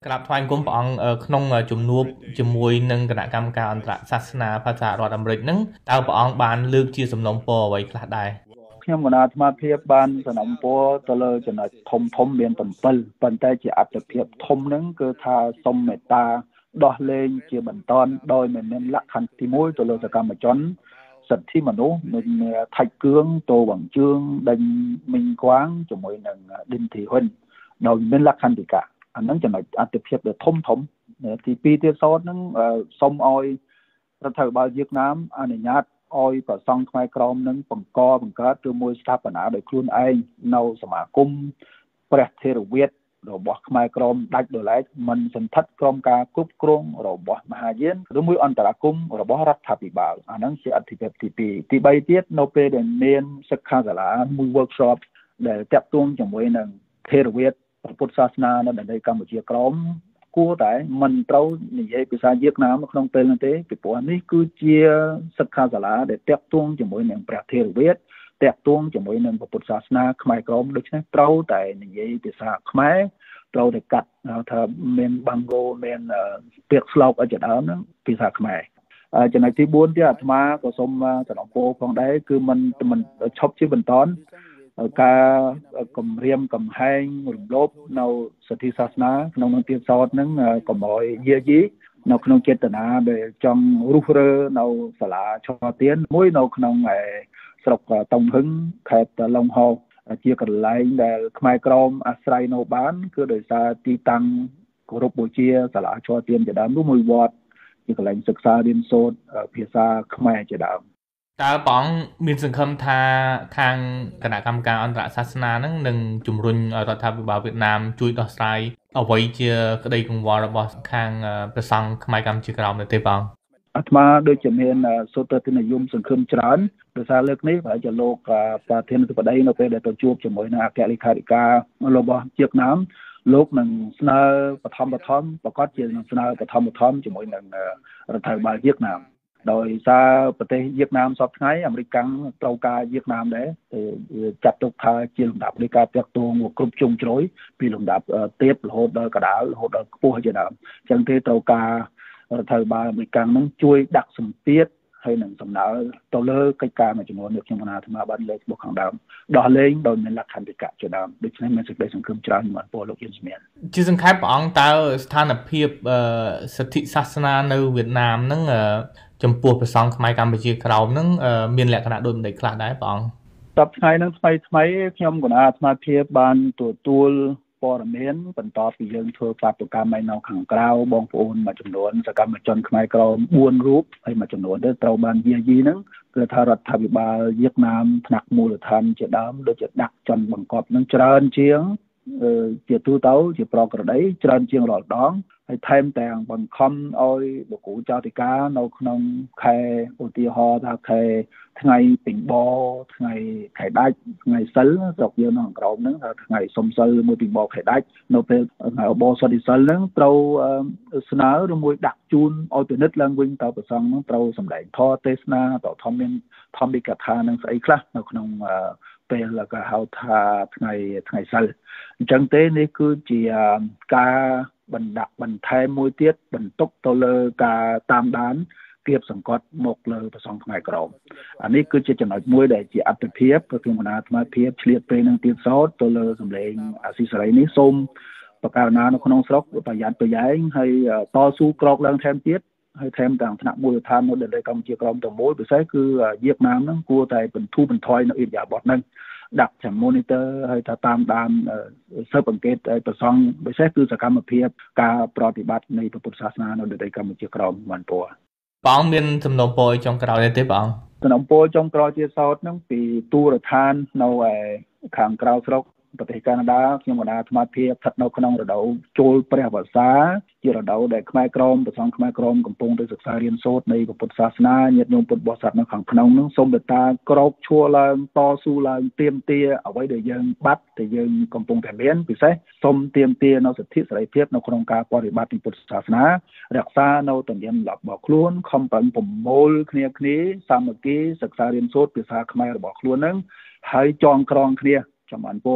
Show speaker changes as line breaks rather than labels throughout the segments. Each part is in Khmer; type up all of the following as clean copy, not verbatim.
ក្រាបថ្វាយបង្គំព្រះអង្គក្នុងជំនួបជាមួយនឹងគណៈកម្មការអន្តរសាសនាភាសារដ្ឋអាមេរិកហ្នឹងតើព្រះអង្គបានលើកជាសំណុំពរអ្វីខ្លះដែរ
ខ្ញុំគណៈអាត្មាភាពបានសំណុំពរទៅលើចំណុចធំមាន7ប៉ុន្តែជាអត្ថភាពធំហ្នឹងគឺថាសូមមេត្តាដោះលែងជាបន្តដោយមិនមានលក្ខខណ្ឌទី1ទៅលើសកម្មជនសិទ្ធិមនុស្សនឹងថៃគឿងតវងជឿងដេញមីងគួងជាមួយនឹងឌិនធីហ៊ុនដោយមានលក្ខខណ្ឌទីកអាហ្នឹងចំណុចអត្ថភាពដែលធំទី2ទៀតសោតហ្នឹងសូមឲ្យរដ្ឋាភិបាលវៀតណាមអនុញ្ញាតឲ្យប្រសង់ខ្មែរក្រមនឹងបង្កើតឬមួយស្ថាបនាដោយខ្លួនឯងនៅសមាគមព្រះថេរវាទរបស់ខ្មែរក្រមដាច់ដោយឡែកមិនសន្ធិដ្ឋក្រមការគ្រប់គ្រងរបស់មហាយានឬមួយអន្តរកម្មរបស់រដ្ឋាភិបាលអាហ្នឹងជាអត្ថភាពទី2ទី3ទៀតនៅពេលដែលមានសិក្ខាសាលាមួយ workshop ដែលតាក់ទងជាមួយនឹងថេរវាទពុទ្ធសាសនានៅដែនដីកម្ពុជាក្រមគួរតែមិនត្រូវនិយាយភាសាវៀតណាមក្នុងពេលនោះទេពីព្រោះនេះគឺជាសិក្ខាសាលាដែលតាក់ទងជាមួយនឹងព្រះថេរវាទតាក់ទងជាមួយនឹងពុទ្ធសាសនាខ្មែរក្រមដូច្នេះត្រូវតែនិយាយភាសាខ្មែរត្រូវតែកាត់ថាមានបង្កោមានពាក្យស្លោកឲ្យដើមហ្នឹងភាសាខ្មែរចំណុចទី4ទៀតអាត្មាក៏សូមសំណពរផងដែរគឺមិនឈប់ជាបន្តការគម្រាមកំហែងរំលោភនៅសិទ្ធិសាសនាក្នុងនឹងទៀតសោតហ្នឹងកុំឲ្យយាយីនៅក្នុងចេតនាដែលចង់រុះរើនៅសាលាឆទានមួយនៅក្នុងស្រុកតុងហឹងខេត្តឡុងហោជាកន្លែងដែលខ្មែរក្រមអាស្រ័យនៅបានគឺដោយសារទីតាំងគោរពបូជាសាលាឆទានជាដើមនោះមួយវត្តជាកន្លែងសិក្សារៀនសូត្រភាសាខ្មែរជាដើម
តើព្រះអង្គមានសង្ឃឹមថាខាងគណៈកម្មការអន្តរសាសនានឹងនឹងជំរុញឲ្យរដ្ឋាភិបាលវៀតណាមជួយដោះស្រាយអ្វីជាក្តីកង្វល់របស់ខាងព្រះសង្ឃខ្មែរកម្ពុជាក្រោមនោះទេព្រះអង្គ
អាត្មាដូចជាមានសុទ្ធទៅនិយមសង្ឃឹមច្រើនដោយសារលើកនេះប្រហែលជាលោកប្រធានាធិបតីនៅពេលដែលទៅជួបជាមួយនឹងអគ្គលេខាធិការរបស់វៀតណាមលោកនឹងស្នើបឋមប្រកាសជានឹងស្នើបឋមជាមួយនឹងរដ្ឋាភិបាលវៀតណាមដោយសារប្រទេសវៀតណាមសពថ្ងៃអាមេរិកត្រូវការវៀតណាមដែរចាត់ទុកថាជាលំដាប់នៃការតាក់ទងគ្រប់ជ្រុងជ្រោយពីលំដាប់ទាបរហូតដល់កណ្ដាលរហូតដល់ខ្ពស់ជាដើមអញ្ចឹងទេត្រូវការរដ្ឋាភិបាលអាមេរិកនឹងជួយដាក់សម្ពាធហើយនឹងសំដៅទៅលើកិច្ចការមួយចំនួនដែលខ្ញុំអាត្មាបានលើកមកខាងដើមដោះលែងដោយមានលក្ខខណ្ឌតិកៈជាដើមដូច្នេះមានសេចក្តីសង្ឃឹមច្រើនមកពលលោកយិនសមៀន
ជាសង្ខេបព្រះអង្គតើស្ថានភាពសិទ្ធិសាសនានៅវៀតណាមហ្នឹងចំពោះព្រះសង្ឃខ្មែរកម្ពុជាក្រោមហ្នឹងមានលក្ខណៈដូចម្តេចខ្លះដែរព្រះអង្គ
តបថ្ងៃហ្នឹងថ្មីខ្ញុំគណៈអាត្មាភាពបានទទួលព័ត៌មានបន្តពីយើងធ្វើបាតុកម្មនៅខាងក្រៅបងប្អូនមួយចំនួនសកម្មជនខ្មែរក្រម4រូបហើយមួយចំនួនទៅត្រូវបានយាយីហ្នឹងគឺថារដ្ឋាភិបាលវៀតណាមថ្នាក់មូលដ្ឋានជាដើមដូចជាដាក់ចន់បង្កប់ហ្នឹងច្រើនជាងជាទូទៅជាប្រក្រតីច្រើនជាងរាល់ដងហើយថែមទាំងបង្ខំឲ្យលោកគ្រូចៅតិកានៅក្នុងខែឧទាហរណ៍ថាខែថ្ងៃពេញបថ្ងៃខែដាច់ថ្ងៃសិលស្រុកយើងនៅក្នុងក្រមហ្នឹងថាថ្ងៃសុំសិលមួយពេញបខែដាច់នៅពេលថ្ងៃអបសុទ្ធិសិលហ្នឹងត្រូវស្នើឬមួយដាក់ជូនឲ្យពិនិត្យឡើងវិញតើប្រសងហ្នឹងត្រូវសម្ដែងធម៌ទេសនាតើធម្មមានធម្មិកថានឹងស្អីខ្លះនៅក្នុងពេលក៏ហៅថាថ្ងៃសិលអញ្ចឹងទេនេះគឺជាការបណ្ដាក់បន្ថែមមួយទៀតបន្ទុកទៅលើការតាមដានគៀបសង្កត់មកលើប្រសងខ្មែរក្រមអានេះគឺជាចំណុចមួយដែលជាអត្ថភាពព្រោះខ្ញុំអាត្មាភាពឆ្លៀតពេលនឹងទៀតសោតទៅលើសម្លេងអាស៊ីសេរីនេះសូមបកករណានៅក្នុងស្រុកប្រយ័ត្នប្រយែងហើយតស៊ូក្រោកឡើងថែមទៀតហើយថែមទាំងថ្នាក់មូលដ្ឋាននៅដែនដីកម្ពុជាក្រមទៅមួយពិសេសគឺវៀតណាមហ្នឹងគួរតែបន្ធូរបន្ថយនៅអ៊ីរយ៉ាបតហ្នឹងដាក់ចាំ monitor ហើយថាតាមដានស៊ើបអង្កេតប្រសងពិសេសគឺសកម្មភាពការប្រតិបត្តិនៃពុទ្ធសាសនានៅដែនដីកម្ពុជាក្រមបានពណ៌
ព្រះអង្គមានសំណពរចុងក្រោយទេព្រះអង្គ
សំណពរចុងក្រោយជាសោតហ្នឹងពីទូរដ្ឋាននៅខាងក្រៅស្រុកប្រទេសកាណាដាខ្ញុំអាត្មាភាពស្ថិតនៅក្នុងរដូវចូលព្រះវស្សាជារដូវដែលខ្មែរក្រមប្រសងខ្មែរក្រមកំពុងតែសិក្សារៀនសូត្រនៃពុទ្ធសាសនាញាតិញោមពុទ្ធបរិស័ទនៅខាងក្នុងនោះសូមមេត្តាក្រោកឈរឡើងតស៊ូឡើងទាមទារអ្វីដែលយើងបាត់ដែលយើងកំពុងតែមានពិសេសសូមទាមទារនៅសិទ្ធិសេរីភាពនៅក្នុងការបប្រតិបត្តិនៃពុទ្ធសាសនារក្សានៅទំនៀមទម្លាប់របស់ខ្លួនខំប្រឹងប្រមូលគ្នាសាមគ្គីសិក្សារៀនសូត្រភាសាខ្មែររបស់ខ្លួននឹងហើយចងក្រងគ្នាចំបានពោះ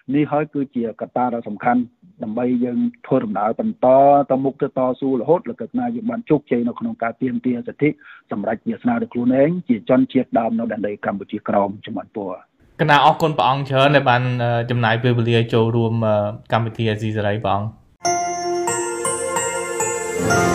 នេះហើយគឺជាកត្តាដ៏សំខាន់ដើម្បីយើងធ្វើដំណើរបន្តទៅមុខទៅតស៊ូរហូតដល់ណាយើងបានជោគជ័យនៅក្នុងការទាមទារសិទ្ធិសម្រាប់វាសនាដល់ខ្លួនឯងជាជនជាតិដើមនៅដែនដីកម្ពុជាក្រោមជំនាន់ពរ
គណៈអរគុណព្រះអង្គច្រើនដែលបានចំណាយពេលវេលាចូលរួមកម្មវិធីអាស៊ីសេរីព្រះអង្គ